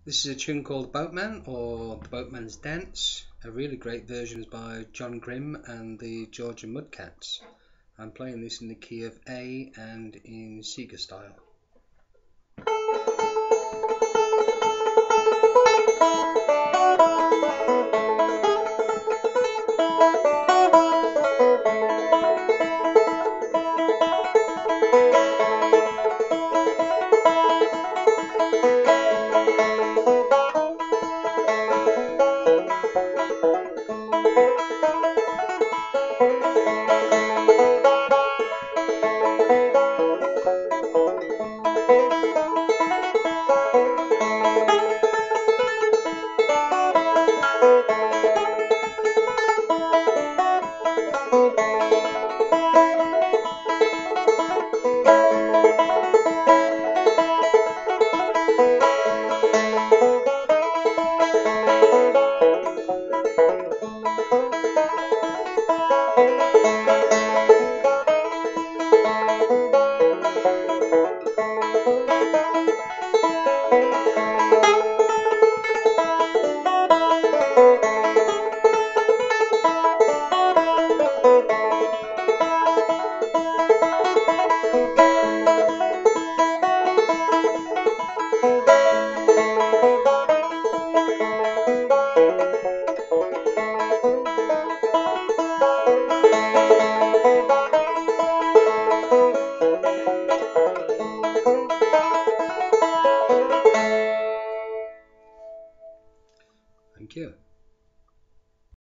This is a tune called Boatman, or the Boatman's Dance. A really great version is by John Grimm and the Georgia Mudcats. I'm playing this in the key of A and in Sega style.